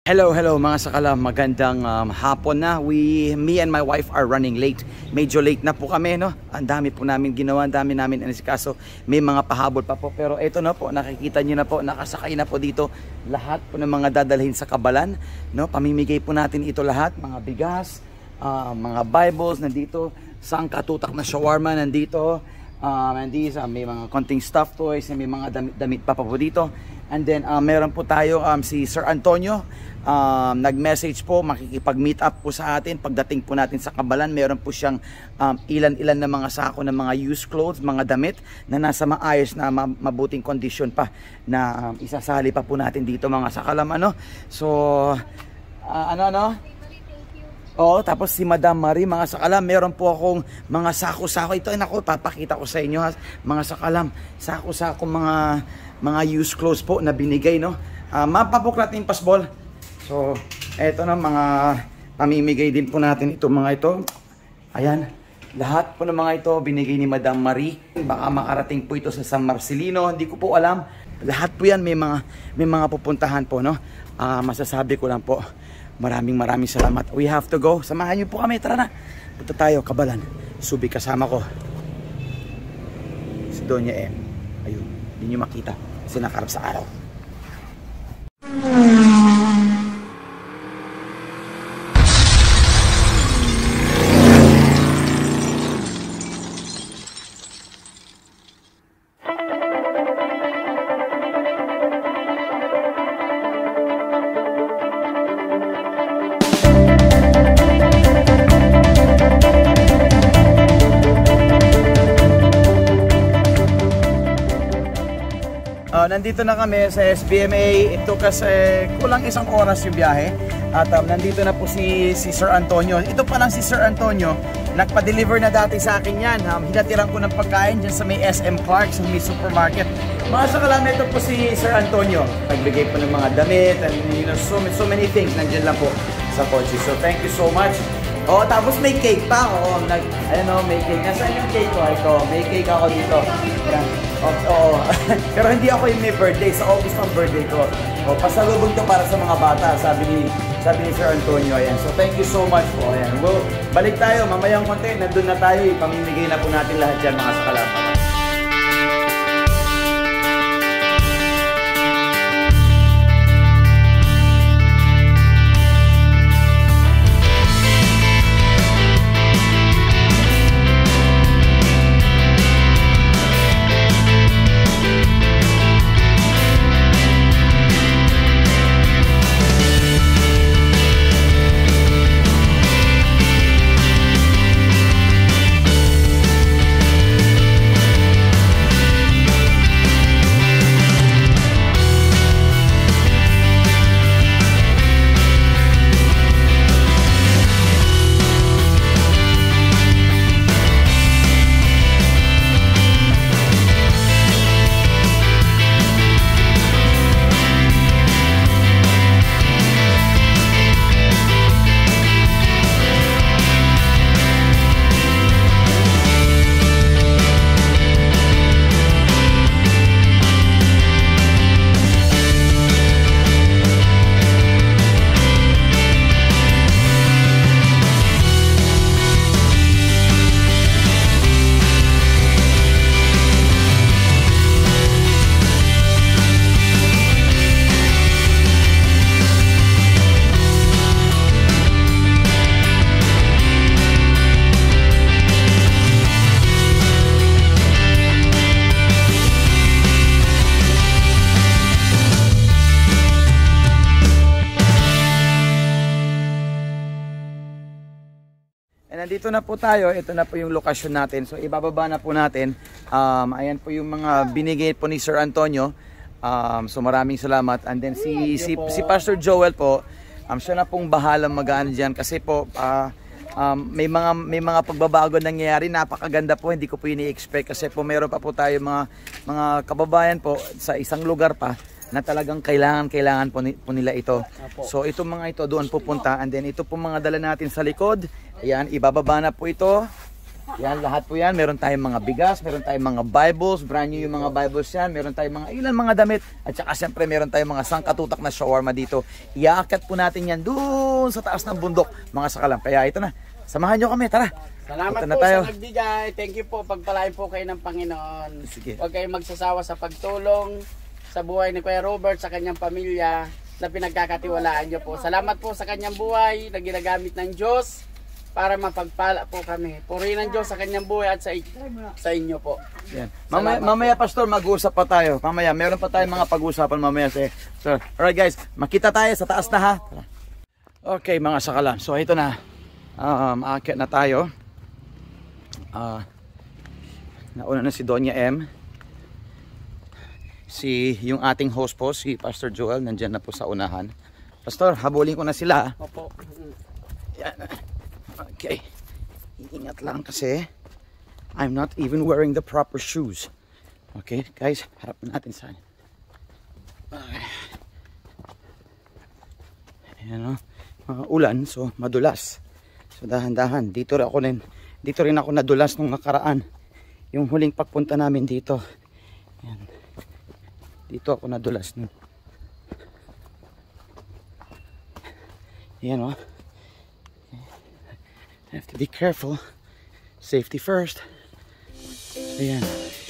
Hello mga sakalam, magandang hapon na. Me and my wife are running late. Medyo late na po kami, no? Ang dami po namin ginawa, ang dami namin kaso may mga pahabol pa po. Pero ito na po, nakikita niyo na po, nakasakay na po dito lahat po ng mga dadalhin sa Kabalan, no? Pamimigay po natin ito lahat, mga bigas, mga Bibles nandito, sangkatutak na shawarma nandito, may mga konting stuffed toys, may mga damit pa po dito. And then meron po tayo si Sir Antonio, nag-message po, makikipag-meet up po sa atin pagdating po natin sa Kabalan. Meron po siyang ilan-ilan na mga sako ng mga used clothes, mga damit na nasa maayos na mabuting kondisyon pa na isasali pa po natin dito mga sakalam, ano. So Oo, tapos si Madam Marie, mga sakalam, meron po akong mga sako-sako. Ito, nako, papakita ko sa inyo, ha, mga sakalam, sako-sako, mga used clothes po na binigay, no. Mapapuklat yung pasbol. So, eto na, mga pamimigay din po natin ito, mga ito. Ayan, lahat po ng mga ito binigay ni Madam Marie. Baka makarating po ito sa San Marcelino, hindi ko po alam. Lahat po yan may mga pupuntahan po, no. Masasabi ko lang po, maraming salamat. We have to go. Samahan niyo po kami. Tara na. Punta tayo, Kabalan. Subi, kasama ko si Doña M. Ayun. Hindi niyo makita. Kasi nakarap sa araw. Nandito na kami sa SBMA. Ito kasi kulang isang oras yung biyahe. At nandito na po si Sir Antonio. Ito pa lang si Sir Antonio. Nagpa-deliver na dati sa akin yan. Hinatiran ko ng pagkain dyan sa may SM Clark, sa may supermarket. Mga sakalam, ito po si Sir Antonio. Nagbigay po ng mga damit and so many things. Nandyan lang po sa kotse. So thank you so much. Oh, tapos may cake pa. Oh, may cake. Nasaan yung cake ko? Ito, may cake ako dito. Yan. Oo. Pero hindi ako yung may birthday. Sa office ng birthday ko. Oh, pasalubong to para sa mga bata. Sabi ni Sir Antonio. Ayan. So thank you so much po. Ayan. Well, balik tayo. Mamayang konti. Nandun na tayo. Pamimigay na po natin lahat dyan, mga sakalam. Nandito na po tayo, ito na po yung lokasyon natin. So ibababa na po natin. Ayan po yung mga binigay po ni Sir Antonio. So maraming salamat. And then si Pastor Joel po, siya na pong bahalang mag-ano diyan kasi po may mga pagbabago nangyayari. Napakaganda po, hindi ko po ini-expect kasi po meron pa po tayo mga kababayan po sa isang lugar pa na talagang kailangan po nila ito. So itong mga ito doon pupunta, and then ito po mga dala natin sa likod. Ayan, ibababa na po ito. Yan, lahat po yan. Meron tayong mga bigas, meron tayong mga Bibles, brand new yung mga Bibles yan. Meron tayong mga ilan mga damit. At saka siyempre meron tayong mga sangkatutak na shawarma dito. Iaakyat po natin yan doon sa taas ng bundok, mga sakalam. Kaya ito na, samahan nyo kami, tara. Salamat na po tayo. sa nagbigay. Thank you po. Pagpalain po kayo ng Panginoon. Sige. Huwag kayong magsasawa sa pagtulong sa buhay ni Kuya Robert, sa kanyang pamilya na pinagkakatiwalaan niyo po. Salamat po sa kanyang buhay na ginagamit ng Diyos para mapagpala po kami. Purihin ng Diyos sa kanyang buhay at sa inyo po. Yan. Mamaya Pastor, mag-uusap pa tayo. Mamaya, meron pa tayong mga pag-uusapan mamaya. So, alright guys, makita tayo sa taas na ha. Okay mga sakalam. So ito na. Aakyat na tayo. Nauna na si Doña M. Yung ating host po, si Pastor Joel, nandyan na po sa unahan. Pastor, habulin ko na sila. Opo. Yan. Okay. Ingat lang kasi I'm not even wearing the proper shoes. Okay, guys, harap natin sa ayan o, mga ulan, so madulas. So dahan-dahan, dito rin ako nadulas nung nakaraan. Yung huling pagpunta namin dito. Ayan. Dito ako nadulas nun. Ayan o. I have to be careful. Safety first. Ayan.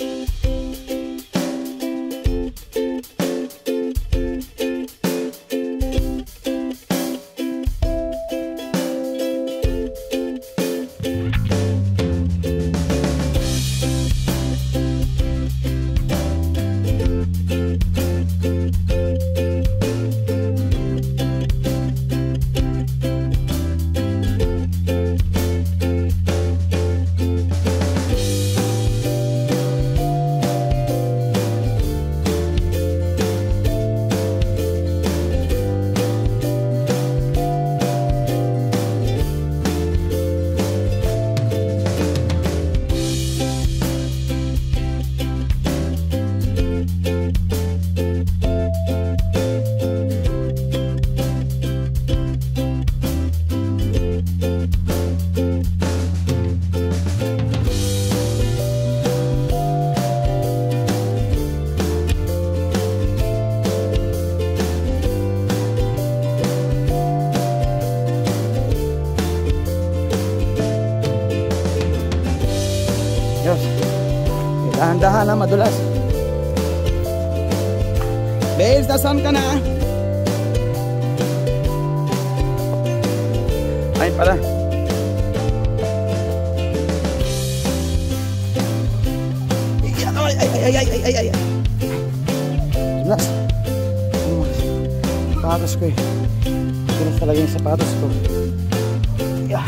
Dahan-dahan na madulas. Babes, nasan ka na? Ayun pala. Ay. Dulas. Sapatos ko eh. Dulas talaga yung sapatos ko. Yeah.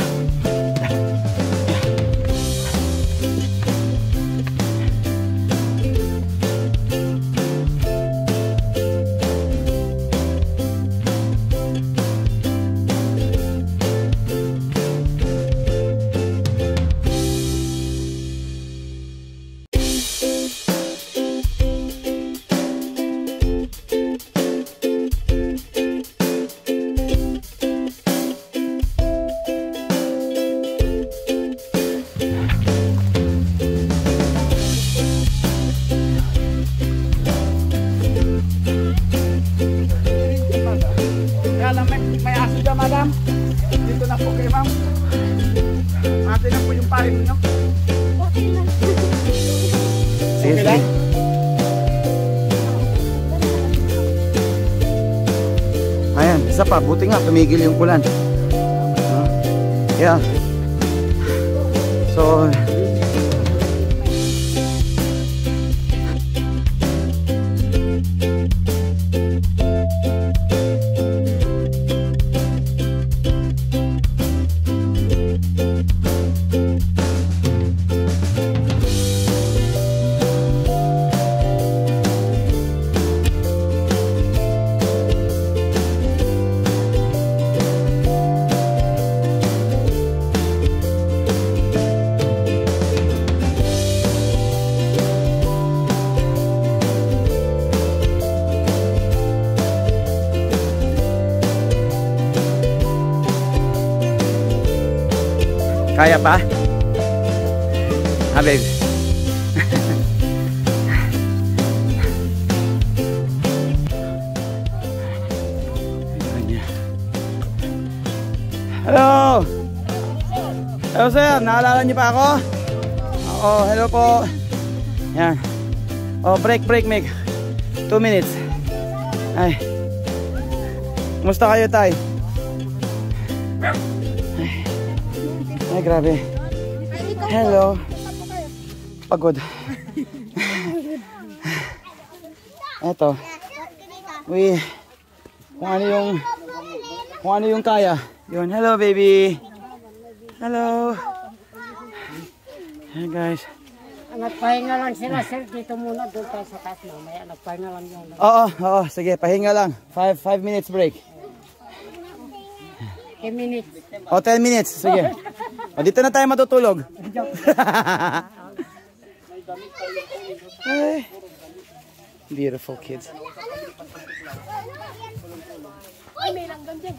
May aso dyan, madam. Dito na po kayo, ma'am. Ate na po yung parin ninyo. Okay lang. Okay lang? Ayan, isa pa. Buti nga, tumigil yung ulan. Yeah. So, kaya pa? Ha, babe? Hello! Hello, sir. Naalala niyo pa ako? Oo, hello po. Yan. Oh, break, Meg. 2 minutes. Ay. Kumusta kayo, tay? Ay, grabe. Hello. Pagod. Eto. Kung ano yung kaya. Yun. Hello, baby. Hello. Hey, guys. Nagpahinga lang sila, sir. Dito muna, doon tayo sa taas mamaya. Nagpahinga lang yun. Oo. Sige, pahinga lang. 5 minutes break. 10 minutes. 10 minutes. Sige. Dito na tayo matutulog. Ay. Beautiful kids. Ay, may langgam din.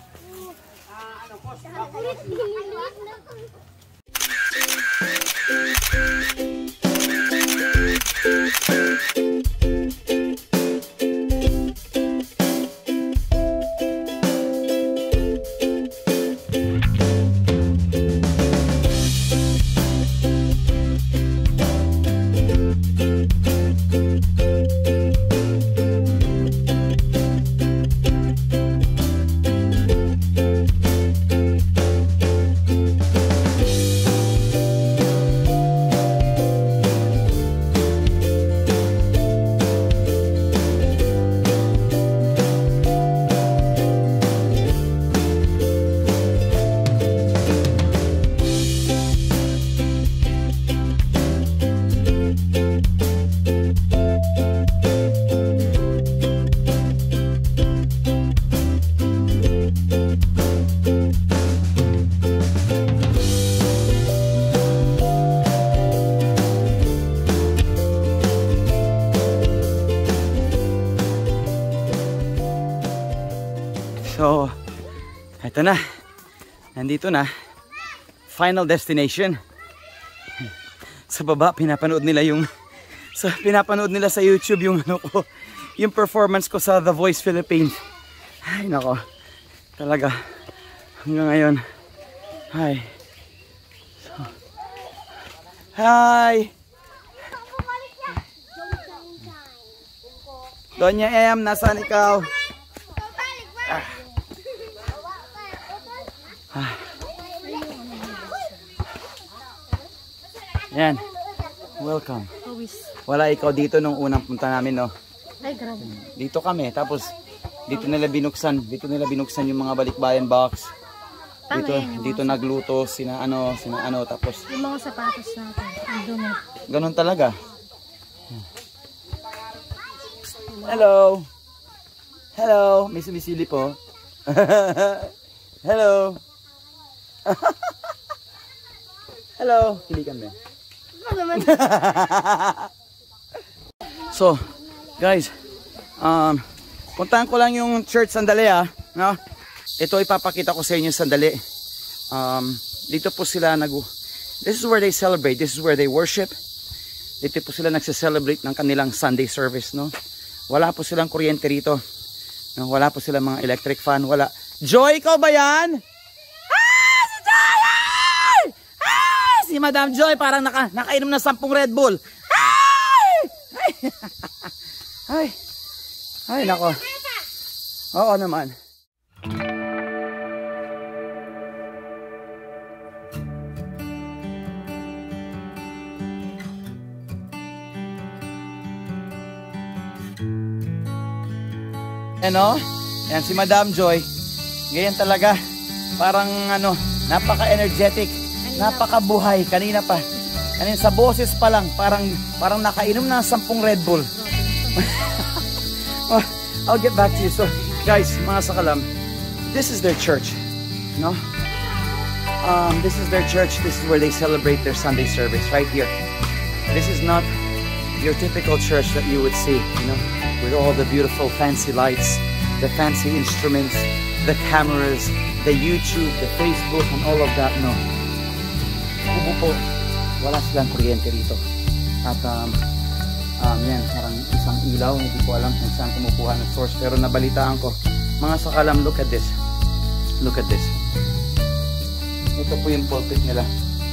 So, eto na. Nandito na. Final destination. Sa baba, pinapanood nila sa YouTube yung yung performance ko sa The Voice Philippines. Ay, nako. Talaga. Hanggang ngayon. Hi. So, hi. Donya M, nasaan ikaw? Yan. Welcome. Wala ikaw dito nung unang punta namin, no? Ay, grabe. Dito kami, tapos dito nila binuksan yung mga balikbayan box. Dito nagluto sina ano, tapos Yung mga sapatos natin, ang dumi. ganun talaga. Hello. Hello, may sumisili po. Hello. Hello. Kilikan ba? So, guys, puntahan ko lang yung church sandali, no? Ito ipapakita ko sa inyo sandali. Dito po sila this is where they celebrate, this is where they worship. Dito po sila nagse-celebrate ng kanilang Sunday service, no? Wala po silang kuryente rito. No? Wala po silang mga electric fan, wala. Joy, ikaw ba yan? Si Joy! Si Madam Joy parang nakainom na 10 Red Bull. Ay, nako. Oo naman. Ano? Yan si Madam Joy. Ganyan talaga. Parang napaka-energetic, napaka-buhay. Kanina sa boses pa lang, parang nakainom na 10 Red Bull. I'll get back to you. So, guys, mga sakalam, this is their church. No? This is their church. This is where they celebrate their Sunday service, right here. This is not your typical church that you would see, with all the beautiful fancy lights, the fancy instruments, the cameras, the YouTube, the Facebook, and all of that. No. Kubo po. wala silang kuryente rito. At yan, parang isang ilaw, hindi ko alam kung saan kumukuha ng source, pero nabalitaan ko. Mga sakalam, look at this. Look at this. Ito po yung pulpit nila.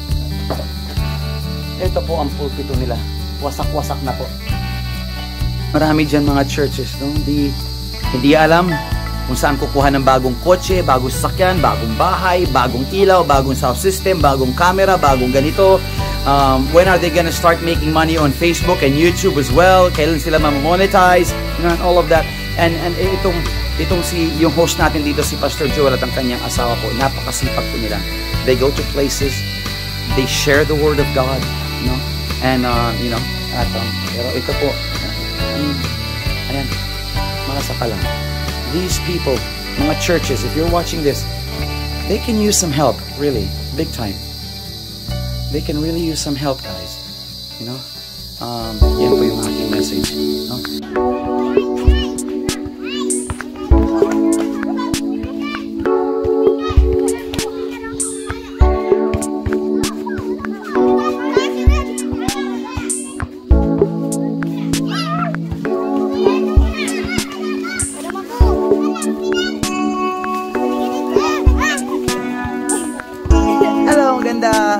Ito po ang pulpito nila. Wasak-wasak na po. Marami dyan mga churches, no? Hindi alam kung saan kukuha ng bagong kotse, bagong sasakyan, bagong bahay, bagong ilaw, bagong sound system, bagong camera, bagong ganito. When are they gonna start making money on Facebook and YouTube as well? Kailan sila ma-monetize? You know, and all of that. And itong yung host natin dito, si Pastor Joel at ang kanyang asawa po, napakasipag po nila. They go to places, they share the word of God, you know, and you know, pero ito po, ayan, mga sakalam. These people, mga churches, if you're watching this, they can use some help, really, big time. They can really use some help, guys. You know, yan po yung aking message. No? Hello, ang ganda.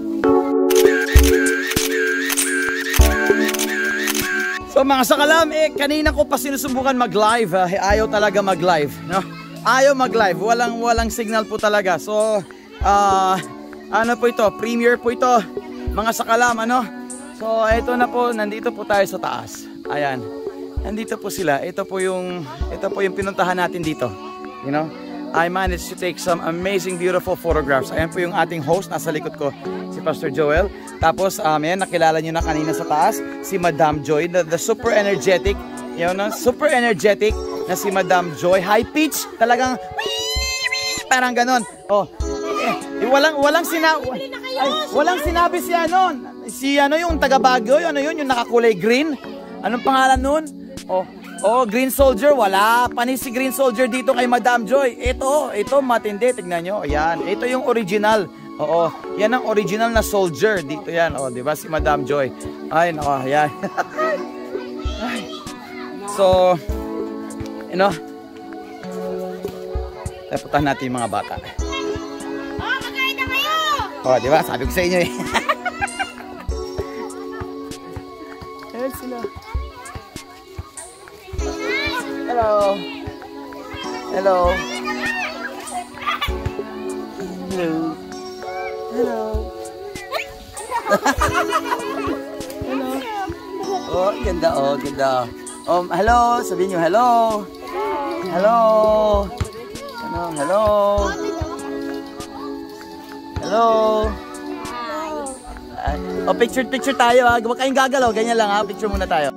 So mga sakalam, kanina ko pa sinusubukan mag-live. Ayaw talaga mag-live, no? Ayaw mag-live, walang signal po talaga. So, ano po ito? Premiere po ito, mga sakalam, ano? So, ito na po, nandito po tayo sa taas. Ayan. Nandito po sila. Ito po yung pinuntahan natin dito. You know? I managed to take some amazing, beautiful photographs. Ayan po yung ating host, nasa likod ko, si Pastor Joel. Tapos, ayan, nakilala nyo na kanina sa taas, si Madam Joy, the super energetic, yun, no? Super energetic na si Madam Joy. High pitch, talagang, parang ganon. Oh, walang sinabi si yung taga Baguio, yung nakakulay green. Anong pangalan nun? Oh, Green Soldier, wala. Panis si Green Soldier dito kay Madam Joy. Ito matindi, tignan nyo. Ayan, ito yung original. Oo, yan ang original na soldier. Dito yan, oh, di ba si Madam Joy? Ay, nako, ayan. So, you know, taputan natin yung mga bata. Magkain na kayo! Oh, di ba? Sabi ko sa inyo eh. Ayan sila. Hello. Hello. Hello. Hello. Hello. Oh, ganda, oh, ganda. Hello, sabihin niyo hello. Hello. Hello. Hello. Oh, picture tayo ha. Huwag kayong gagalaw, ganyan lang ha. Picture muna tayo.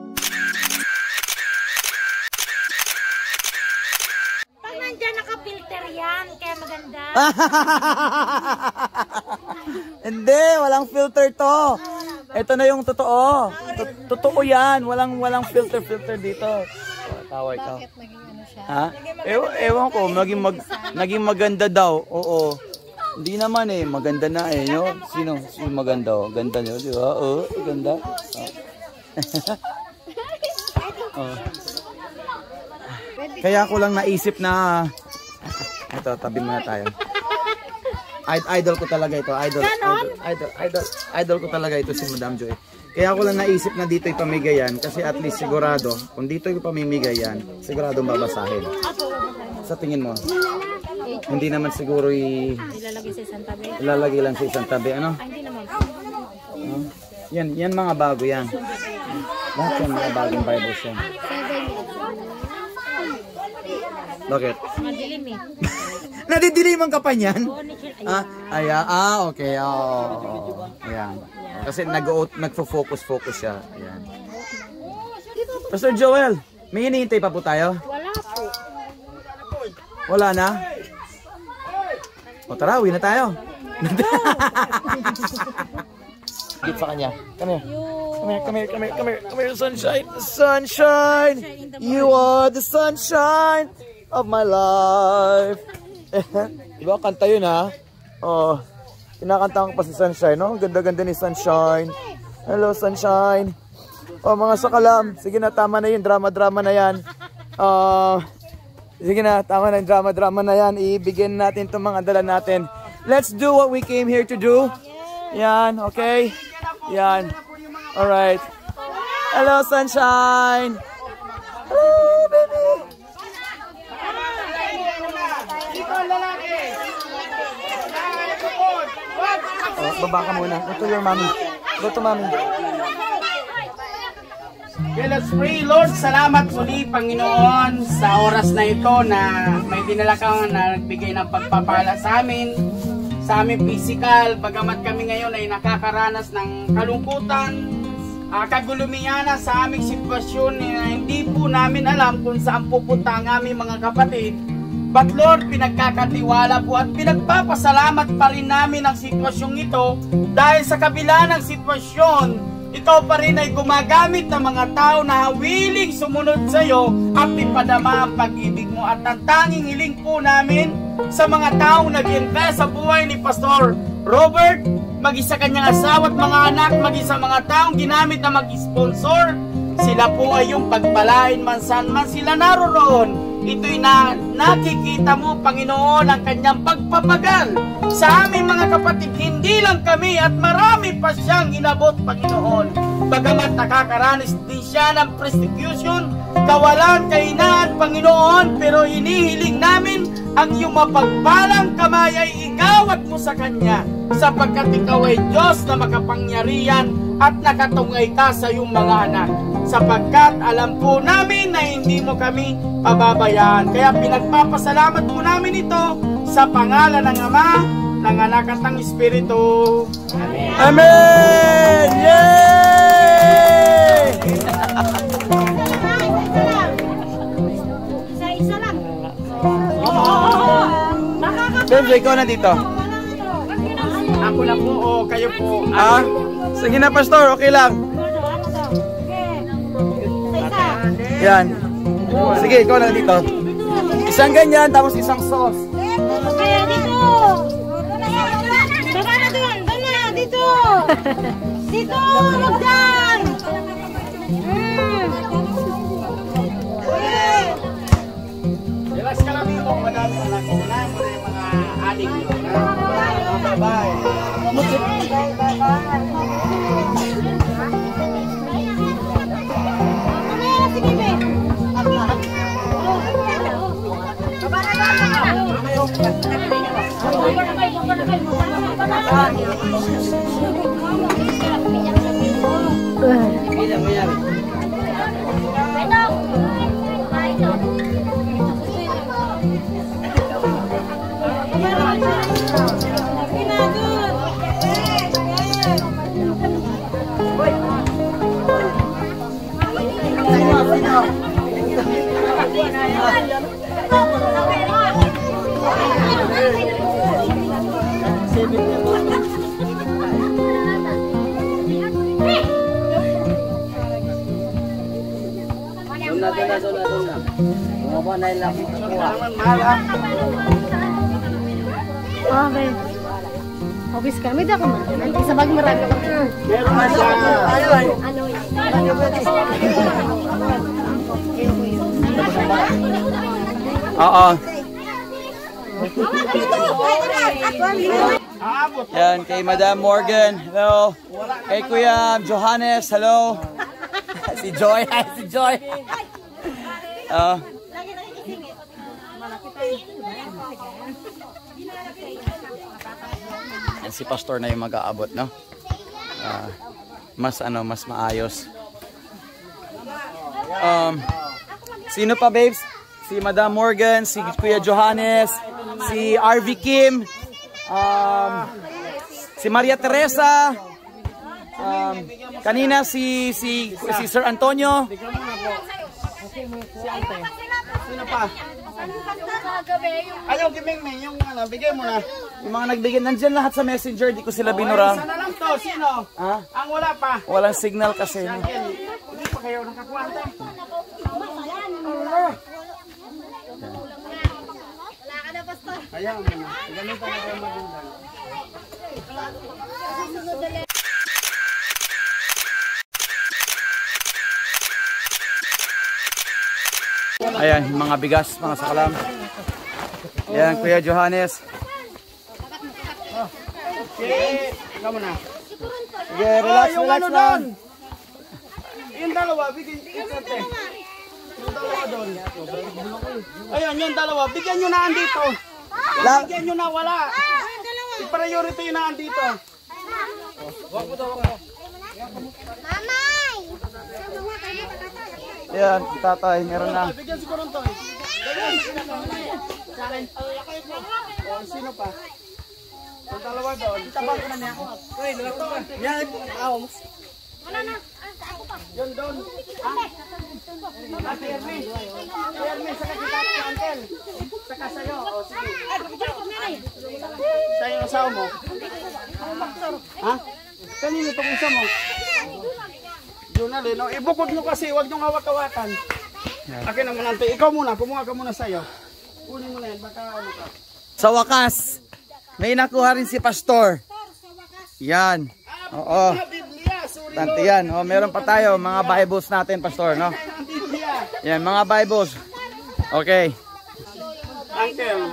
Hindi, walang filter to. Ito na yung totoo. Totoo yan. Walang filter dito. Tawa ikaw. Bakit naging ano siya? Ha? Ewan ko, naging maganda daw. Oo. Hindi naman eh, maganda na eh. No? Sino maganda? Oh? Ganda nyo, di ba? Oo, ganda. Oh. Kaya ko lang naisip na ito, tabi muna tayo. Idol ko talaga ito. Idol ko talaga ito si Madam Joy. Kaya ako lang naisip na dito ipamigay yan. Kasi at least sigurado, kung dito ipamimigay yan, siguradong babasahin. Sa tingin mo? Hindi naman siguro Ilalagay sa isang tabi? ilalagay lang sa isang tabi. Ano? Hindi naman. Yan mga bago yan. Lahat yan mga bagong Bibles yan. Bakit? Madilim eh. Nadidiliman ka pa niyan? Okay. Ayan. Kasi nagfo-focus siya. Ayan. Pastor Joel, may hinihintay pa po tayo? Wala po. Wala na? O tara, uwi na tayo. Git sa kanya. Come here, sunshine. Sunshine! You are the sunshine of my life. Diba? Kanta yun ha? Oh. Kinakanta ko pa si Sunshine, no? Ganda-ganda ni Sunshine. Hello, Sunshine. Oh, mga sakalam. Sige na, tama na yun. Drama-drama na yan. Sige na, tama na yung drama-drama na yan. Ibigyan natin itong mga dala natin. Let's do what we came here to do. Yan, okay? Yan. Alright. Hello, Sunshine. Hello, baby. Oh, baba ka muna. Go to your mommy. Go to mommy. Okay, let's pray. Lord, salamat muli, Panginoon, sa oras na ito na may dinala kang na nagbigay ng pagpapala sa amin physical, bagamat kami ngayon ay nakakaranas ng kalungkutan, kagulumiyana sa aming sitwasyon na hindi po namin alam kung saan pupunta ang aming mga kapatid. But Lord, pinagkakatiwala po at pinagpapasalamat pa rin namin ang sitwasyong ito dahil sa kabila ng sitwasyon, ikaw pa rin ay gumagamit ng mga tao na willing sumunod sa iyo at ipadama ang pag-ibig mo. At ang tanging hiling po namin sa mga taong nag-invest sa buhay ni Pastor Robert, maging sa kanyang asawa at mga anak, maging sa mga taong ginamit na mag-sponsor, sila po ay yung pagpalain man saan man sila naroroon. Ito'y nakikita mo, Panginoon, ang kanyang pagpapagal sa aming mga kapatid. Hindi lang kami at marami pa siyang inabot, Panginoon. Bagamat nakakaranas din siya ng persecution, kawalan, kahinaan, Panginoon, pero hinihiling namin ang iyong mapagpalang kamay ay igawat mo sa kanya, sapagkat ikaw ay Diyos na makapangyarihan at nakatungay ka sa iyong mga anak, sapagkat alam po namin na hindi mo kami pababayaan. Kaya pinagpapasalamat po namin ito sa pangalan ng Ama, ng Anak at ng Espiritu. Amen! Amen! Yay! Isa-isa lang. Benzo, ikaw na dito. Ako na po o kayo po. Ah? Sige na, Pastor. Okay lang. Yan. Sige, ikaw na dito. Isang ganyan, tapos isang sauce. Okay, dito. Baka na doon. Doon na, dito. Dito, huwag dyan. Relax ka lang dito, madami anak ko. Unahin mo na yung mga adik. Bye-bye. Sige, be. Okay. Obis ka. May dako man. Nanti sa bag marami ka. Meron na siya. Ano yun? Oo. Aabot. Yan, kay Madam Morgan. Hello. Kay Kuya Johannes. Hello. Si Joy. Hi, si Joy. Yan si Pastor na yung mag-aabot, no? Mas maayos. Sino pa, babes? Si Madam Morgan, si Kuya Johannes, si RV Kim, si Maria Teresa, kanina si Sir Antonio. Sino pa? Ayaw, Kimeng, yung ano, bigay mo na. Yung mga nagbigay, nandyan lahat sa messenger, di ko sila binura. Isa na lang to, sino? Ha? Ang wala pa. Walang signal kasi. Hindi pa kayo nakakuha tayo. Ayaw mo na. Ganun pa na kayo magandang. Ayan, yung mga bigas, mga sakalam. Ayan, Kuya Johannes. Okay, ikaw muna. Sige, relax, yung relax ano lang. doon. Yung dalawa, bigyan ate. Yung dalawa doon. Ayun, yung dalawa, bigyan nyo na andito. Bigyan nyo na, wala. I-priority yun na andito. Ayan, tatay, meron na. Bigyan si Korontoy. O, sino pa? Yung dalawa doon. Itabang ko na niya. Yan, ahos. Yun doon. Ate Erwin. Ate Erwin, saka kita ate Uncle. Saka sa'yo. O, sige. Sa'yo yung asawa mo. Ha? Kanino itong isa mo? Junalin, no? Ibukod nyo kasi, huwag nyo hawak-hawakan. Akin naman ante, ikaw muna, kumuha ka muna sa'yo. Kunin mo na yan, baka ano ka. Sa wakas, may nakuha rin si Pastor. Yan. Oo. Biblia, sorry Tante yan. O, meron pa tayo, mga Bibles natin, Pastor, no? ang Biblia. Yan, mga Bibles. Okay. Uncle.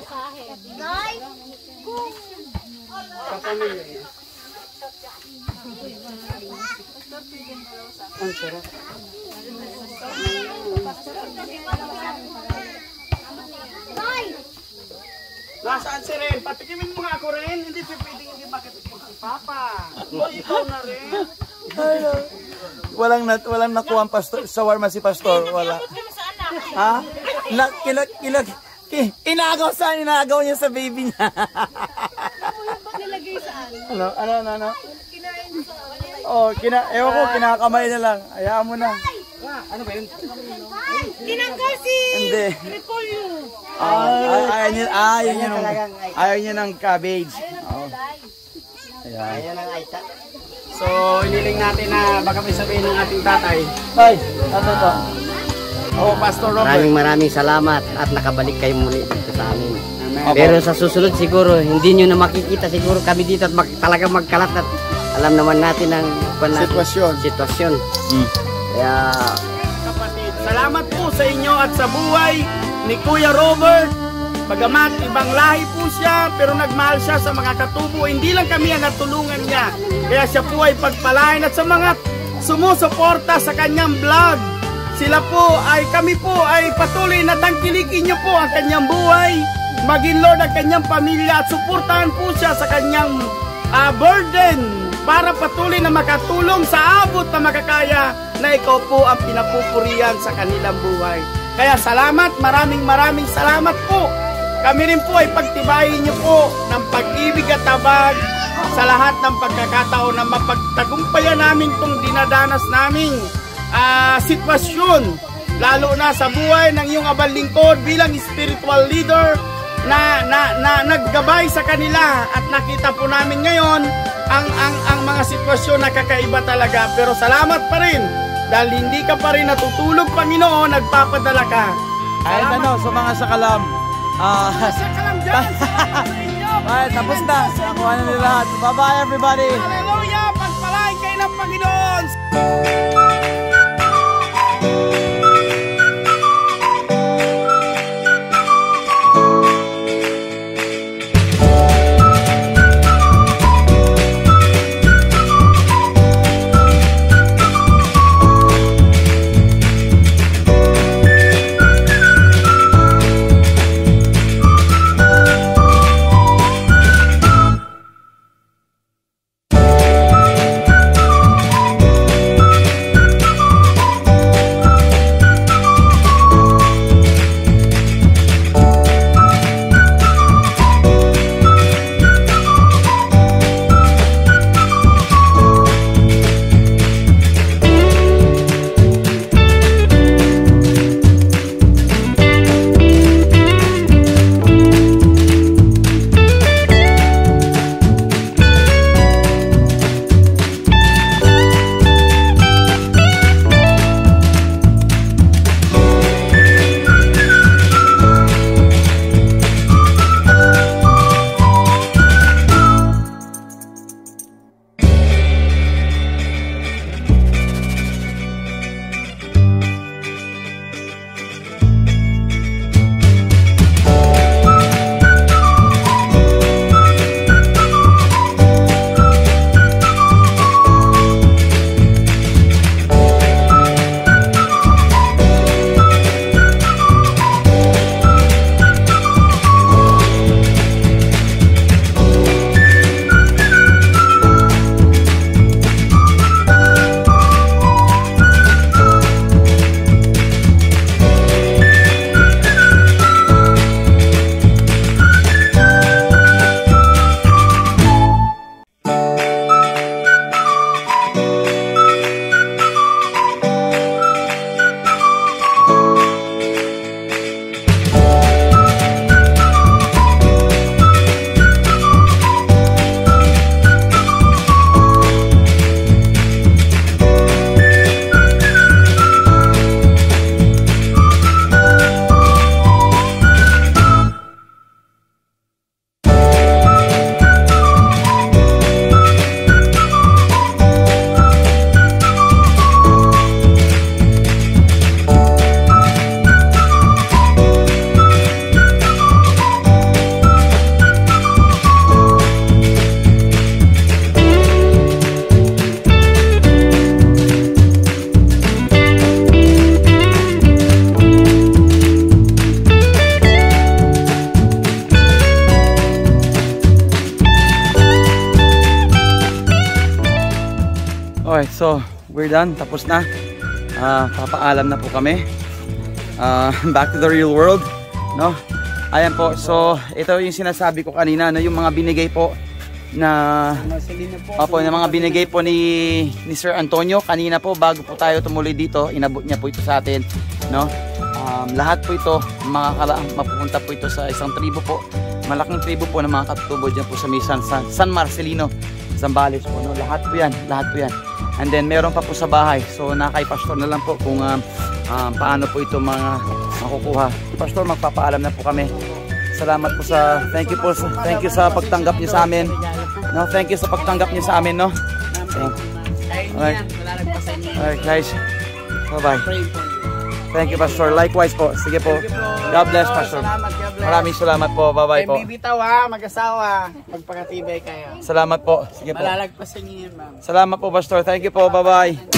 Kapamilya. Ang sarap. Nasaan si Ren? Patikimin mo nga ako rin. Hindi pwedeng hindi makikita mo si Papa. O ikaw na rin. Walang nakuha ang pastor, shawarma si Pastor. Wala. Ha? Inagaw niya sa baby niya. Ano? Oh, ewan ko, kinakamay na lang. Hayaan mo na. Ano ba yun? Tinanggal si Hindi. Repolyo. Ayaw niya ng cabbage. Oh. Ayan. So, iniling natin na baka may sabihin ng ating tatay. Ay, ano to? Oh, Pastor Robert. Maraming salamat at nakabalik kayo muli dito sa amin. Amen. Pero sa susunod siguro, hindi nyo na makikita siguro kami dito at talagang magkalat at alam naman natin ang sitwasyon. Kaya Kapatid, salamat po sa inyo at sa buhay ni Kuya Robert. Bagamat ibang lahi po siya, pero nagmahal siya sa mga katubo. Hindi lang kami ang natulungan niya. Kaya siya po ay pagpalain at sa mga sumusuporta sa kanyang vlog. Kami po ay patuloy na tangkilikin niyo po ang kanyang buhay. Maging Lord ang kanyang pamilya at suportahan po siya sa kanyang burden para patuloy na makatulong sa abot na makakaya na ikaw po ang pinapupurihan sa kanilang buhay. Kaya salamat, maraming salamat po. Kami rin po ay pagtibayin niyo po ng pag-ibig at tabag sa lahat ng pagkakataon na mapagtagumpayan namin itong dinadanas naming sitwasyon. Lalo na sa buhay ng iyong abal lingkod bilang spiritual leader na naggabay sa kanila at nakita po namin ngayon ang mga sitwasyon na kakaiba talaga. Pero salamat pa rin dahil hindi ka pa rin natutulog, Panginoon, nagpapadala ka. Kahit ano, sa mga sakalam. Sakalam dyan! Ay, tapos na. Nakuha na nila lahat. Bye-bye, everybody! Hallelujah! Pagpalain kayo ng Panginoon! Okay, so we're done. Tapos na. Papaalam na po kami. Back to the real world, no? Ayan po. So, ito yung sinasabi ko kanina, no, yung mga binigay po na yung mga binigay po ni Sir Antonio kanina po bago po tayo tumuloy dito. Inabot niya po ito sa atin, no? Lahat po ito mapupunta po ito sa isang tribo po. Malaking tribo po ng mga katutubo dyan po sa San Marcelino, Zambales po, no? Lahat po yan. And then meron pa po sa bahay. So kay Pastor na lang po kung paano po ito makukuha. Pastor, magpapaalam na po kami. Salamat po thank you sa pagtanggap niyo sa amin. No, thank you sa pagtanggap niyo sa amin, no. Alright. Alright, guys. Bye-bye. Thank you, Pastor. Likewise po. Sige po. God bless, Pastor. Maraming salamat po. Bye-bye po. Bibitaw ha, mag-asawa. Magpakatibay kayo. Salamat po. Sige po. Malalagpasan niyo yan, ma'am. Salamat po, Pastor. Thank you po. Bye-bye.